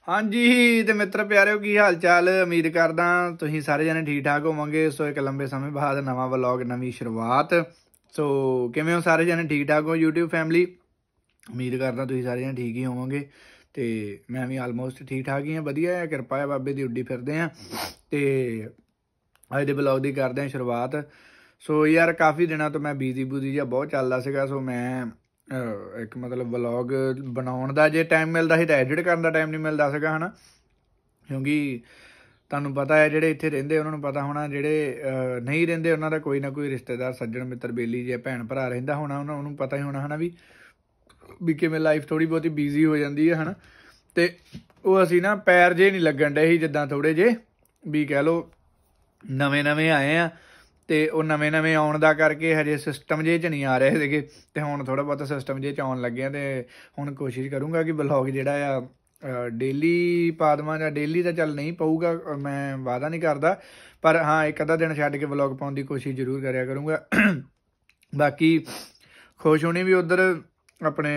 हाँ जी तो मित्र प्यारे की हाल चाल उम्मीद करदा तुसीं सारे जने ठीक ठाक होवोगे। सो एक लंबे समय बाद नवा व्लॉग नवी शुरुआत। सो किवें हो सारे जने ठीक ठाक हो यूट्यूब फैमिली। उम्मीद करदा तुसीं सारे जने ठीक ही होवोगे। तो मैं भी आलमोस्ट ठीक ठाक ही हाँ वधिया है किरपा है बाबे दी उड्डी फिरदे हाँ। तो अज दे ब्लॉग की करते हैं शुरुआत। सो यार काफ़ी दिनों तो मैं बिजी बुजी जिहा बहुत चलदा सीगा। सो मैं एक मतलब व्लॉग बनाउण दा जे टाइम मिलदा सी तां एडिट करन दा टाइम नहीं मिलदा सीगा है ना। क्योंकि तुहानूं पता है जिहड़े इत्थे रहिंदे उन्हां नूं पता होना, जिहड़े नहीं रहिंदे उन्हां दा कोई ना कोई रिश्तेदार सज्जण मित्र बेली जे भैन भरा रहिंदा होना, उन्हां पता ही होना है ना भी किवें लाइफ थोड़ी बहुती बिजी हो जाती है ना। तो वो असीं ना पैर जे नहीं लगन डए सी जिद्दां थोड़े जे भी कह लो नवें नवें आए हैं। तो वह नवें नवें आउण दा करके हजे सिस्टम जे च नहीं आ रहे थे। तो हुण थोड़ा बहुत सिस्टम जे च आउण लगे। तो हुण कोशिश करूँगा कि ब्लॉग जिहड़ा आ डेली पा देवां, जां डेली तो चल नहीं पऊगा, मैं वादा नहीं करदा, पर हाँ एक अद्धा दिन छड्ड के ब्लॉग पाउण दी कोशिश जरूर करिया करूँगा। बाकी खुश होनी भी उधर अपने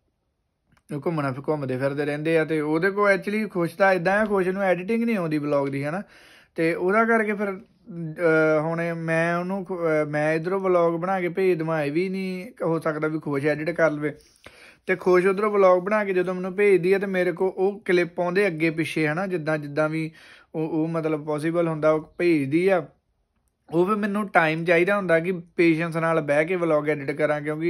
घूमते फिरते रहंदे आ। ते ओहदे कोल एक्चुअली खुश तो इदां है, खुश नूं एडिटिंग नहीं आउंदी ब्लॉग दी है ना। तो ਉਹਦਾ करके फिर ਹੁਣ मैं ਉਹਨੂੰ मैं इधरों व्लॉग बना के भेज देवां, ਇਹ भी नहीं हो सकता भी खुश एडिट कर लवे। तो खुश उधरों व्लॉग बना के जो मैनूं भेजदी है तो मेरे को वो क्लिप आउंदे अगे पिछे है ना, जिद्दां जिद्दां भी वो मतलब पॉसीबल हुंदा वो भेजदी आ। वो भी मैनूं टाइम चाहिदा हुंदा कि पेशेंस नाल बह के व्लॉग एडिट करा, क्योंकि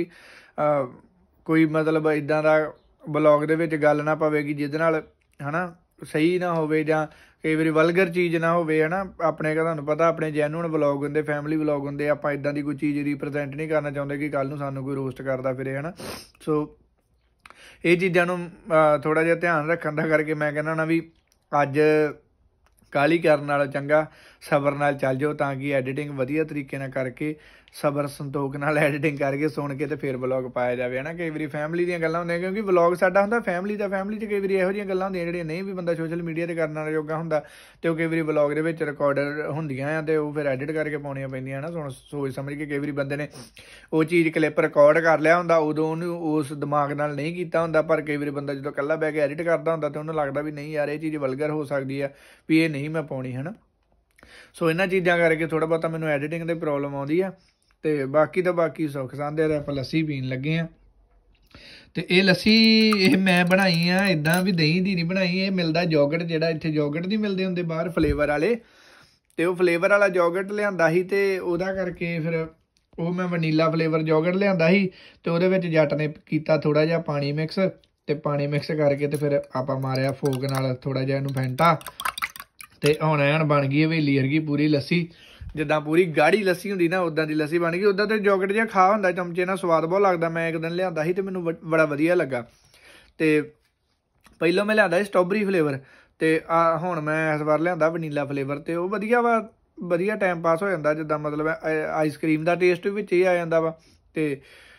कोई मतलब इदां दा ब्लॉग दे विच गल ना पवेगी जिहदे नाल है ना सही ना होवे, जां कई वारी वलगर चीज़ ना होवे है ना। अपने तुहानूं पता अपने जैनुअन व्लॉग हुंदे, फैमिली व्लॉग हुंदे, आपां इदां दी कोई चीज़ रिप्रजेंट नहीं करना चाहुंदे कि कल नूं सानूं कोई रोस्ट करदा फिरे है ना। सो ये चीज़ां नूं थोड़ा जिहा ध्यान रखण दा करके मैं कहना ना भी अज काहली करन नालों चंगा सबर नाल चल जाओ, तां कि एडिटिंग वधिया तरीके नाल करके सबर संतोख नाल एडिटिंग करके सुन के तो फिर व्लॉग पाया जाए है ना। कई बारी फैमिली दीयां गल्लां हुंदियां, क्योंकि व्लॉग साडा हुंदा फैमिली दा, फैमिली च कई बारी इहो जिहियां गल्लां हुंदियां जिहड़ियां नहीं भी बंदा सोशल मीडिया ते करन वाला जोगा हुंदा, ते ओह कई बारी व्लॉग दे विच रिकॉर्डर हुंदियां आ ते ओह फिर एडिट करके पाउणियां पैंदियां ना। सोच समझ के कई बारी बंदे ने वो चीज़ क्लिप रिकॉर्ड कर लिया हुंदा, उदों उहनूं उस दिमाग नाल नहीं कीता हुंदा, पर कई बारी बंदा जदों कल्ला बैठ के एडिट करदा हुंदा ते उहनूं लगदा भी नहीं यार ये चीज़ वलगर हो सकदी आ, भी ये नहीं मैं पाउणी है ना। सो इन्हां चीज़ां करके थोड़ा बहुता मैनूं एडिटिंग दी प्रॉब्लम आउंदी आ। ते बाकी सुख सांदे आपां लस्सी पीन लगे हैं। तो ये लस्सी ये मैं बनाई आ इदां भी दही दी नहीं बनाई, ये मिलदा योगर्ट, जिहड़ा इत्थे योगर्ट नहीं मिलदे हुंदे बाहर फ्लेवर वाले, तो वह फ्लेवर वाला योगर्ट लिआंदा ही, ते ओहदा करके फिर वो मैं वनीला फ्लेवर योगर्ट लिआंदा ही। तो ਉਹਦੇ ਵਿੱਚ जट ने कीता थोड़ा जिहा पानी मिक्स, ते पानी मिक्स करके तो फिर आपां मारिया फोक नाल थोड़ा जिहा इहनूं फैंटा, तो हुण ऐन बन गई हवेली वर्गी पूरी लस्सी, जिद्दां पूरी गाढ़ी लस्सी हुंदी ना उदां दी लस्सी बन गई। उदां तो योगर्ट जिहा खा हुंदा चमचे नाल, स्वाद बहुत लगदा। मैं एक दिन लिआंदा ही तो मैनूं बड़ा वधिया लगा। तो पहिलों मैं लिआंदा ਸੀ स्ट्रॉबेरी फ्लेवर, तो हुण मैं इस बार लिआंदा वनीला फ्लेवर, तो वो वधिया वा, वधिया टाइम पास हो जाता। जिद्दां मतलब आइसक्रीम का टेस्ट भी विच ही आ जांदा वा। तो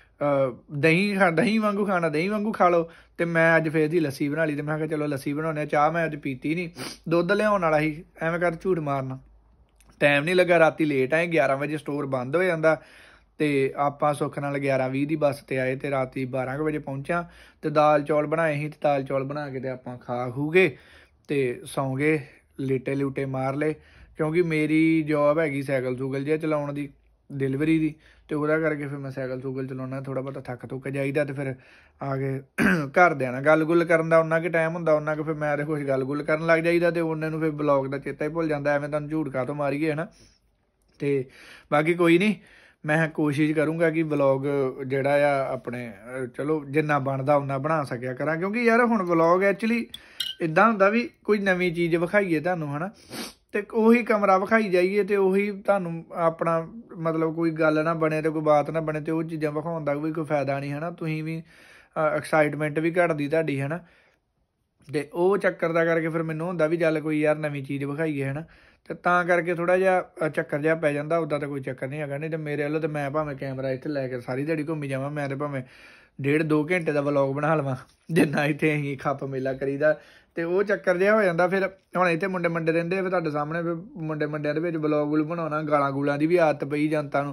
दही वांगू खाना दही वांगू खा लो। तो मैं अज फिर दी लस्सी बना ली, तो मैं चलो लस्सी बनाने। चाह मैं अज पीती नहीं, दुध लिआउण वाला ही, एवें कर झूठ मारना टाइम नहीं लगा। राती लेट आए, 11 बजे स्टोर बंद हो जाता, तो आपां सुख नाल 11:20 की बस ते आए, तो राती 12 बजे पहुंचा। तो दाल चौल बनाए ही, तो दाल चौल बना के आपां खा खू गए, तो सौ गए, लेटे लूटे मार ले। क्योंकि मेरी जॉब हैगी सैकल सूकल जिहा चलाउण दी, डिलीवरी दी, तो वह करके फिर मैं सैकल सूकल चलाउणा, थोड़ा बहुत थक थुक जाईदा। तो फिर आ गए घरदिआं नाल गल गुल करन दा उन्ना क टाइम हुंदा, उन्ना क फिर मैं तो कुछ गल गुल करन लग जाईदा, तो उन्ने नूं फिर ब्लॉग दा चेता ही भुल जांदा, एवें तुहानूं झूठ काहतों मारीए है ना। तो बाकी कोई नहीं, मैं कोशिश करूँगा कि व्लॉग जिहड़ा आ अपने चलो जिन्ना बनदा उन्ना बना सकिया करा। क्योंकि यार हुण व्लॉग एक्चुअली इदां हुंदा भी कोई नवीं चीज़ विखाईए तुहानूं है ना, तो उही कमरा विखाई जाइए, तो उही तुहानूं अपना मतलब कोई गल ना बने, तो कोई बात ना बने, तो वो चीज़ां विखाउण दा भी कोई फायदा नहीं है ना। तुसीं भी एक्साइटमेंट भी घटदी तुहाडी है ना। तो वो चक्कर दा करके फिर मैनूं हुंदा भी चल कोई यार नवीं चीज़ विखाईए है ना, तो तां करके थोड़ा जिहा चक्कर जिहा पै जांदा। उदां तो कोई चक्कर नहीं हैगा, नहीं तो मेरे वल्लों तो मैं भावें कैमरा इत्थे लैके सारी दिहाड़ी घूमी जावां, मैं तो भावें 1.5-2 घंटे का व्लॉग बना लवां, जिन्ना इत्थे असीं खप मेला करीदा। तो वो चक्कर जिहा हो जांदा। फिर हुण इत्थे मुंडे मंडे रहिंदे, फिर तुहाडे सामने फिर मुंडे मंडिਆਂ ਦੇ ਵਿੱਚ व्लॉग वूग बनाउणा, गालां गूलां दी भी आदत पई जनता नूं,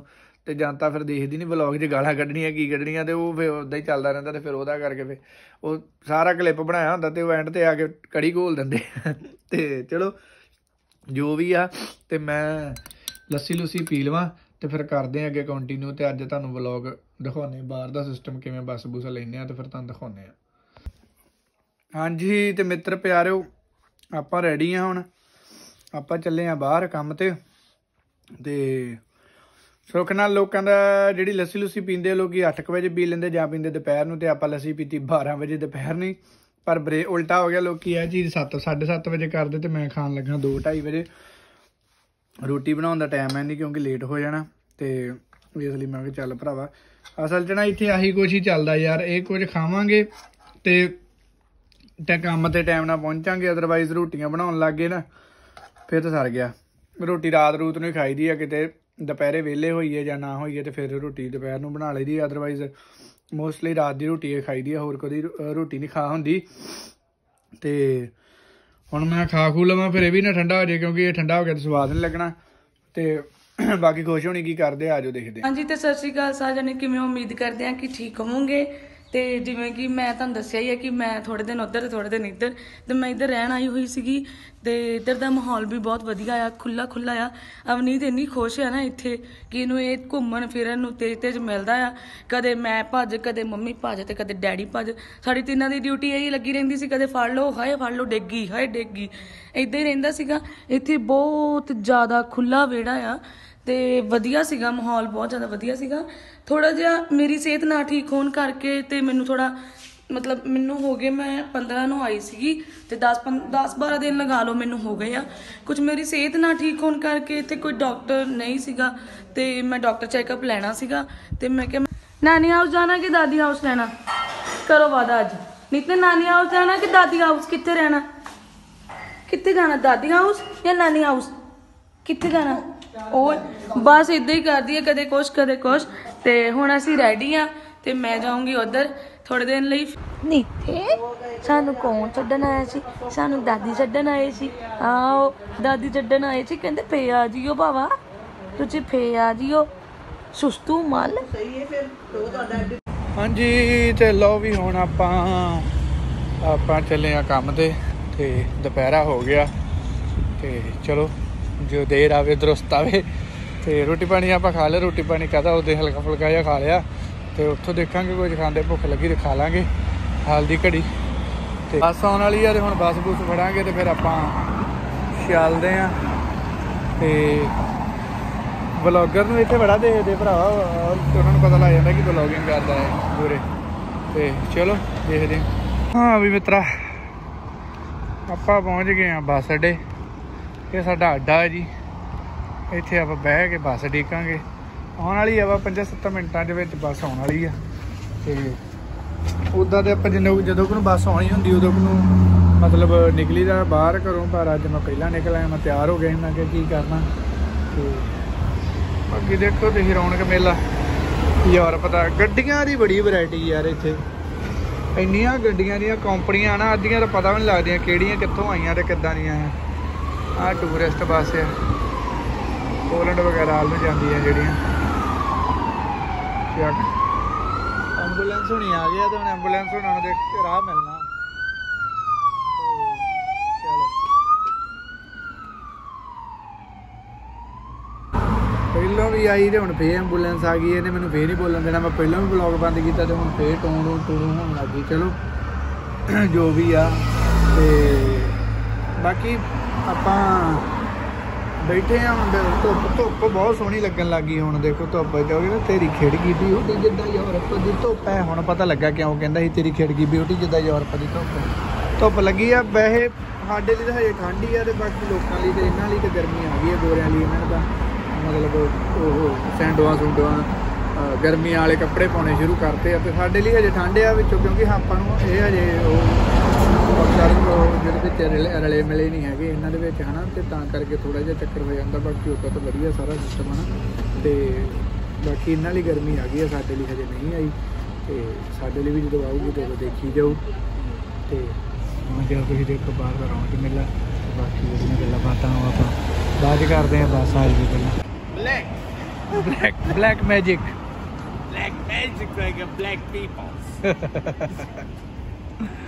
ਤੇ ਜਾਂ ਤਾਂ ਫਿਰ ਦੇਖਦੀ ਨਹੀਂ ਵਲੌਗ 'ਚ ਗਾਲਾਂ ਕੱਢਣੀਆਂ ਕੀ ਕੱਢਣੀਆਂ, ਤੇ ਉਹ ਫਿਰ ਉੱਦਾਂ ਹੀ ਚੱਲਦਾ ਰਹਿੰਦਾ। ਤੇ ਫਿਰ ਉਹਦਾ ਕਰਕੇ ਫਿਰ ਉਹ ਸਾਰਾ ਕਲਿੱਪ ਬਣਾਇਆ ਹੁੰਦਾ ਤੇ ਉਹ ਐਂਡ ਤੇ ਆ ਕੇ ਕੜੀ ਘੋਲ ਦਿੰਦੇ। ਤੇ ਚਲੋ ਜੋ ਵੀ ਆ, ਤੇ ਮੈਂ ਲੱਸੀ ਲੁੱਸੀ ਪੀ ਲਵਾਂ ਤੇ ਫਿਰ ਕਰਦੇ ਹਾਂ ਅੱਗੇ ਕੰਟੀਨਿਊ। ਤੇ ਅੱਜ ਤੁਹਾਨੂੰ ਵਲੌਗ ਦਿਖਾਉਂਦੇ ਬਾਹਰ ਦਾ ਸਿਸਟਮ ਕਿਵੇਂ ਬੱਸ ਬੁਸ ਲੈਂਦੇ ਆ, ਤੇ ਫਿਰ ਤੁਹਾਨੂੰ ਦਿਖਾਉਂਦੇ ਆ। ਹਾਂਜੀ ਤੇ ਮਿੱਤਰ ਪਿਆਰਿਓ, ਆਪਾਂ ਰੈਡੀ ਆ, ਹੁਣ ਆਪਾਂ ਚੱਲੇ ਆ ਬਾਹਰ ਕੰਮ ਤੇ। ਤੇ ਸੁੱਖ ਨਾਲ ਲੋਕਾਂ ਦਾ ਜਿਹੜੀ ਲੱਸੀ ਲੁੱਸੀ ਪੀਂਦੇ ਲੋਕੀ 8 ਵਜੇ ਪੀ ਲੈਂਦੇ ਜਾਂ ਪੀਂਦੇ ਦੁਪਹਿਰ ਨੂੰ, ਤੇ ਆਪਾਂ ਲੱਸੀ ਪੀਤੀ 12 ਵਜੇ ਦੁਪਹਿਰ ਨਹੀਂ। ਪਰ ਉਲਟਾ ਹੋ ਗਿਆ, ਲੋਕੀ ਇਹ ਚੀਜ਼ 7-7:30 ਵਜੇ ਕਰਦੇ ਤੇ ਮੈਂ ਖਾਣ ਲੱਗਾ 2-2:30 ਵਜੇ। ਰੋਟੀ ਬਣਾਉਣ ਦਾ ਟਾਈਮ ਹੈ ਨਹੀਂ ਕਿਉਂਕਿ ਲੇਟ ਹੋ ਜਾਣਾ, ਤੇ ਇਸ ਲਈ ਮੈਂ ਕਿਹਾ ਚੱਲ ਭਰਾਵਾ ਅਸਲ 'ਚ ਨਾ ਇੱਥੇ ਆਹੀ ਕੁਛ ਹੀ ਚੱਲਦਾ ਯਾਰ, ਇਹ ਕੁਝ ਖਾਵਾਂਗੇ ਤੇ ਕੰਮ ਤੇ ਟਾਈਮ ਨਾਲ ਪਹੁੰਚਾਂਗੇ। ਅਦਰਵਾਈਜ਼ ਰੋਟੀਆਂ ਬਣਾਉਣ ਲੱਗ ਗਏ ਨਾ ਫਿਰ ਤਾਂ ਸਰ ਗਿਆ। ਰੋਟੀ ਰਾਤ ਰੂਤ ਨੂੰ ਹੀ ਖਾਈ ਦੀ ਆ, ਕਿਤੇ ਦੁਪਹਿਰੇ ਵਿਹਲੇ ਹੋਈਏ ਜਾਂ ਨਾ ਹੋਈਏ ਤੇ ਫਿਰ ਰੋਟੀ ਦੁਪਹਿਰ ਨੂੰ ਬਣਾ ਲਈ ਦੀ। ਅਦਰਵਾਈਜ਼ ਮੋਸਟਲੀ ਰਾਤ ਦੀ ਰੋਟੀ ਖਾਈ ਦੀ ਆ, ਹੋਰ ਕਦੀ ਰੋਟੀ ਨਹੀਂ ਖਾ ਹੁੰਦੀ। ਤੇ ਹੁਣ ਮੈਂ ਖਾ ਖੂ ਲਵਾਂ ਫਿਰ ਇਹ ਵੀ ਨਾ ਠੰਡਾ ਹੋ ਜਾਏ, ਕਿਉਂਕਿ ਇਹ ਠੰਡਾ ਹੋ ਗਿਆ ਤਾਂ ਸਵਾਦ ਨਹੀਂ ਲੱਗਣਾ। ਤੇ ਬਾਕੀ ਖੁਸ਼ ਹੋਣੀ ਕੀ ਕਰਦੇ ਆ, ਆਜੋ ਦੇਖਦੇ ਹਾਂ। ਹਾਂਜੀ ਤੇ ਸਤਿ ਸ਼੍ਰੀ ਅਕਾਲ ਸਾਰਿਆਂ ਨੇ, ਕਿਵੇਂ ਉਮੀਦ ਕਰਦੇ ਆ ਕਿ ਠੀਕ ਹੋਵੋਗੇ। ਤੇ ਜਿਵੇਂ ਕਿ ਮੈਂ ਤੁਹਾਨੂੰ ਦੱਸਿਆ ਹੀ ਹੈ ਕਿ ਮੈਂ ਥੋੜੇ ਦਿਨ ਉੱਧਰ ਤੇ ਥੋੜੇ ਦਿਨ ਇੱਧਰ, ਤੇ ਮੈਂ ਇੱਧਰ ਰਹਿਣ ਆਈ ਹੋਈ ਸੀਗੀ। ਤੇ ਇੱਧਰ ਦਾ ਮਾਹੌਲ ਵੀ ਬਹੁਤ ਵਧੀਆ ਆ, ਖੁੱਲਾ ਆ। ਅਵਨੀਤ ਇੰਨੀ ਖੁਸ਼ ਆ ਨਾ ਇੱਥੇ ਕਿ ਇਹਨੂੰ ਇਹ ਘੁੰਮਣ ਫਿਰਨ ਨੂੰ ਤੇਜ਼ ਮਿਲਦਾ ਆ। ਕਦੇ ਮੈਂ ਭੱਜ, ਕਦੇ ਮੰਮੀ ਭੱਜ, ਤੇ ਕਦੇ ਡੈਡੀ ਭੱਜ। ਸਾਡੀ ਤਿੰਨਾਂ ਦੀ ਡਿਊਟੀ ਇਹੀ ਲੱਗੀ ਰਹਿੰਦੀ ਸੀ, ਕਦੇ ਫੜ ਲਓ ਹਾਏ ਫੜ ਲਓ, ਡੇਗੀ ਹਾਏ ਡੇਗੀ, ਇੱਦਾਂ ਹੀ ਰਹਿੰਦਾ ਸੀਗਾ। ਇੱਥੇ ਬਹੁਤ ਜ਼ਿਆਦਾ ਖੁੱਲਾ ਵਿਹੜਾ ਆ ਤੇ ਵਧੀਆ ਸੀਗਾ, ਮਾਹੌਲ ਬਹੁਤ ਜ਼ਿਆਦਾ ਵਧੀਆ ਸੀਗਾ। ਥੋੜਾ ਜਿਹਾ ਮੇਰੀ ਸਿਹਤ ਨਾ ਠੀਕ ਹੋਣ ਕਰਕੇ ਤੇ ਮੈਨੂੰ ਥੋੜਾ ਮਤਲਬ ਮੈਨੂੰ ਹੋ ਗਏ, ਮੈਂ 15 ਨੂੰ ਆਈ ਸੀਗੀ ਤੇ 10-12 ਦਿਨ ਲਗਾ ਲਓ ਮੈਨੂੰ ਹੋ ਗਏ ਆ। ਕੁਝ ਮੇਰੀ ਸਿਹਤ ਨਾ ਠੀਕ ਹੋਣ ਕਰਕੇ ਤੇ ਕੋਈ ਡਾਕਟਰ ਨਹੀਂ ਸੀਗਾ, ਤੇ ਮੈਂ ਡਾਕਟਰ ਚੈੱਕਅਪ ਲੈਣਾ ਸੀਗਾ। ਤੇ ਮੈਂ ਕਿਹਾ ਨਾਨੀ ਹਾਊਸ ਜਾਣਾ ਕਿ ਦਾਦੀ ਹਾਊਸ ਰਹਿਣਾ, ਕਰੋ ਵਾਦਾ ਅੱਜ। ਨਿਤਨੇ ਨਾਨੀ ਹਾਊਸ ਜਾਣਾ ਕਿ ਦਾਦੀ ਹਾਊਸ, ਕਿੱਥੇ ਰਹਿਣਾ, ਕਿੱਥੇ ਜਾਣਾ, ਦਾਦੀ ਹਾਊਸ ਜਾਂ ਨਾਨੀ ਹਾਊਸ, ਕਿੱਥੇ ਜਾਣਾ। ਉਹ ਬਸ ਇੱਦਾਂ ਹੀ ਕਰਦੀ ਹੈ, ਕਦੇ ਕੁਛ ਕਦੇ ਕੁਛ। ਤੇ ਹੁਣ ਅਸੀਂ ਰੈਡੀ ਆ ਤੇ ਮੈਂ ਜਾਊਂਗੀ ਉੱਧਰ ਥੋੜੇ ਦਿਨ ਲਈ। ਨੀਤੇ ਸਾਨੂੰ ਕੌਣ ਛੱਡਣ ਆਇਆ ਸੀ, ਸਾਨੂੰ ਦਾਦੀ ਛੱਡਣ ਆਏ ਸੀ। ਆਓ ਦਾਦੀ ਛੱਡਣ ਆਏ ਸੀ, ਕਹਿੰਦੇ ਫੇ ਆ ਜਿਓ ਭਾਵਾ, ਤੁਸੀਂ ਫੇ ਆ ਜਿਓ ਸੁਸਤੂ ਮੱਲ। ਹਾਂਜੀ ਤੇ ਲਓ ਵੀ ਹੁਣ ਆਪਾਂ ਚੱਲੇ ਆ ਕੰਮ ਤੇ ਦੁਪਹਿਰਾ ਹੋ ਗਿਆ। ਤੇ ਚਲੋ ਜੋ ਦੇਰ ਆਵੇ ਦਰੁਸਤ ਆਵੇ। ਤੇ ਰੋਟੀ ਪਾਣੀ ਆਪਾਂ ਖਾ ਲਿਆ, ਰੋਟੀ ਪਾਣੀ ਕਾਹਦਾ ਉਹਦੇ ਹਲਕਾ ਫੁਲਕਾ ਜਿਹਾ ਖਾ ਲਿਆ। ਤੇ ਉੱਥੋਂ ਦੇਖਾਂਗੇ ਕੁਝ ਖਾਂਦੇ, ਭੁੱਖ ਲੱਗੀ ਤੇ ਖਾ ਲਾਂਗੇ ਹਾਲ ਦੀ ਘੜੀ। ਤੇ ਬੱਸ ਆਉਣ ਵਾਲੀ ਆ ਤੇ ਹੁਣ ਬੱਸ ਬੁੱਸ ਫੜਾਂਗੇ ਤੇ ਫਿਰ ਆਪਾਂ ਚੱਲਦੇ ਆ। ਤੇ ਵਲੋਗਰ ਨੂੰ ਇੱਥੇ ਬੜਾ ਦੇਖਦੇ ਭਰਾਵਾ, ਉਹਨਾਂ ਨੂੰ ਪਤਾ ਲੱਗ ਜਾਂਦਾ ਕਿ ਵਲੋਗਿੰਗ ਕਰਦਾ ਹੈ ਪੂਰੇ। ਤੇ ਚਲੋ ਦੇਖਦੇ ਹਾਂ ਵੀ ਮਿੱਤਰਾ, ਆਪਾਂ ਪਹੁੰਚ ਗਏ ਹਾਂ ਬੱਸ ਅੱਡੇ। ਇਹ ਸਾਡਾ ਅੱਡਾ ਹੈ ਜੀ, ਇੱਥੇ ਆਪਾਂ ਬਹਿ ਕੇ ਬੱਸ ਡੀਕਾਂਗੇ। ਆਉਣ ਵਾਲੀ ਆ 5-7 ਮਿੰਟਾਂ ਦੇ ਵਿੱਚ ਬੱਸ ਆਉਣ ਵਾਲੀ ਆ। ਤੇ ਉੱਦਾਂ ਤੇ ਆਪਾਂ ਜਦੋਂ ਨੂੰ ਬੱਸ ਆਉਣੀ ਹੁੰਦੀ ਉਦੋਂ ਨੂੰ ਮਤਲਬ ਨਿਕਲੀ ਦਾ ਬਾਹਰ ਘਰੋਂ, ਪਰ ਅੱਜ ਮੈਂ ਪਹਿਲਾਂ ਨਿਕਲ ਆਇਆ, ਮੈਂ ਤਿਆਰ ਹੋ ਗਿਆ। ਮੈਂ ਕਿਹਾ ਕੀ ਕਰਨਾ। ਤੇ ਬਾਕੀ ਦੇਖੋ ਤੁਸੀਂ ਰੌਣਕ ਮੇਲਾ ਯੂਰਪ ਦਾ। ਗੱਡੀਆਂ ਦੀ ਬੜੀ ਵੈਰਾਈਟੀ ਯਾਰ ਇੱਥੇ, ਇੰਨੀਆਂ ਗੱਡੀਆਂ ਦੀਆਂ ਕੰਪਨੀਆਂ ਨਾ, ਅੱਧੀਆਂ ਤਾਂ ਪਤਾ ਵੀ ਨਹੀਂ ਲੱਗਦੀਆਂ ਕਿਹੜੀਆਂ ਕਿੱਥੋਂ ਆਈਆਂ ਤੇ ਕਿੱਦਾਂ ਦੀਆਂ ਆ। ਆਹ ਟੂਰਿਸਟ ਬੱਸ ਆ, ਪੋਲੈਂਡ ਵਗੈਰਾ ਵੱਲ ਨੂੰ ਜਾਂਦੀਆਂ ਜਿਹੜੀਆਂ। ਐਂਬੂਲੈਂਸ ਹੋਣੀ ਆ ਗਿਆ ਤੇ ਹੁਣ ਐਂਬੂਲੈਂਸ ਹੋਣਾ ਨੂੰ ਦੇਖ ਕੇ ਰਾਹ ਮਿਲਣਾ। ਚਲੋ ਪਹਿਲਾਂ ਵੀ ਆਈ ਤੇ ਹੁਣ ਫੇਰ ਐਂਬੂਲੈਂਸ ਆ ਗਈ। ਇਹਨੇ ਮੈਨੂੰ ਫੇਰ ਨਹੀਂ ਬੋਲਣ ਦੇਣਾ। ਮੈਂ ਪਹਿਲਾਂ ਵੀ ਵਲੌਗ ਬੰਦ ਕੀਤਾ ਤੇ ਹੁਣ ਫੇਰ ਟੂਣੂ ਹੋਣ ਲੱਗ ਗਈ। ਚਲੋ ਜੋ ਵੀ ਆ। ਤੇ ਬਾਕੀ ਆਪਾਂ ਬੈਠੇ ਆ ਹੁਣ, ਧੁੱਪ ਬਹੁਤ ਸੋਹਣੀ ਲੱਗਣ ਲੱਗ ਗਈ ਹੁਣ। ਦੇਖੋ ਧੁੱਪ ਜਾਓਗੇ ਨਾ, ਤੇਰੀ ਖਿੜਕੀ ਬਿਊਟੀ ਜਿੱਦਾਂ ਯੂਰਪ ਦੀ ਧੁੱਪ ਹੈ। ਹੁਣ ਪਤਾ ਲੱਗਾ ਕਿਉਂ ਕਹਿੰਦਾ ਸੀ ਤੇਰੀ ਖਿੜਕੀ ਬਿਊਟੀ ਜਿੱਦਾਂ ਯੂਰਪ ਦੀ ਧੁੱਪ ਲੱਗੀ ਆ। ਵੈਸੇ ਸਾਡੇ ਲਈ ਤਾਂ ਹਜੇ ਠੰਡ ਹੀ ਆ, ਤੇ ਬਾਕੀ ਲੋਕਾਂ ਲਈ ਤੇ ਇਹਨਾਂ ਲਈ ਤਾਂ ਗਰਮੀ ਆ ਗਈ ਹੈ। ਗੋਰਿਆਂ ਲਈ ਇਹਨਾਂ ਦਾ ਮਤਲਬ ਉਹ ਸੈਂਡੋਆਂ ਗਰਮੀਆਂ ਵਾਲੇ ਕੱਪੜੇ ਪਾਉਣੇ ਸ਼ੁਰੂ ਕਰਤੇ ਆ। ਤੇ ਸਾਡੇ ਲਈ ਹਜੇ ਠੰਡ ਆ ਵਿੱਚੋਂ, ਕਿਉਂਕਿ ਆਪਾਂ ਨੂੰ ਇਹ ਹਜੇ ਜਿਹਦੇ ਵਿੱਚ ਰਲੇ ਮਿਲੇ ਨਹੀਂ ਹੈਗੇ ਇਹਨਾਂ ਦੇ ਵਿੱਚ, ਹੈ ਨਾ। ਅਤੇ ਤਾਂ ਕਰਕੇ ਥੋੜ੍ਹਾ ਜਿਹਾ ਚੱਕਰ ਹੋ ਜਾਂਦਾ। ਬਾਕੀ ਉੱਦਾਂ ਤਾਂ ਵਧੀਆ ਸਾਰਾ ਸਿਸਟਮ ਹੈ ਨਾ। ਅਤੇ ਬਾਕੀ ਇਹਨਾਂ ਲਈ ਗਰਮੀ ਆ ਗਈ ਆ, ਸਾਡੇ ਲਈ ਹਜੇ ਨਹੀਂ ਆਈ। ਅਤੇ ਸਾਡੇ ਲਈ ਵੀ ਜਦੋਂ ਆਊਗੀ ਤਾਂ ਦੇਖੀ ਜਾਊ। ਅਤੇ ਹੁਣ ਜਦੋਂ ਤੁਸੀਂ ਦੇਖੋ ਬਾਹਰ ਦਾ ਰੌਣਕ ਮੇਲਾ, ਬਾਕੀ ਜਿਹੜੀਆਂ ਗੱਲਾਂ ਬਾਤਾਂ ਉਹ ਆਪਾਂ ਬਾਅਦ 'ਚ ਕਰਦੇ ਹਾਂ। ਬਸ ਆ ਜਾਈਏ ਪਹਿਲਾਂ black magic Black magic like a black people.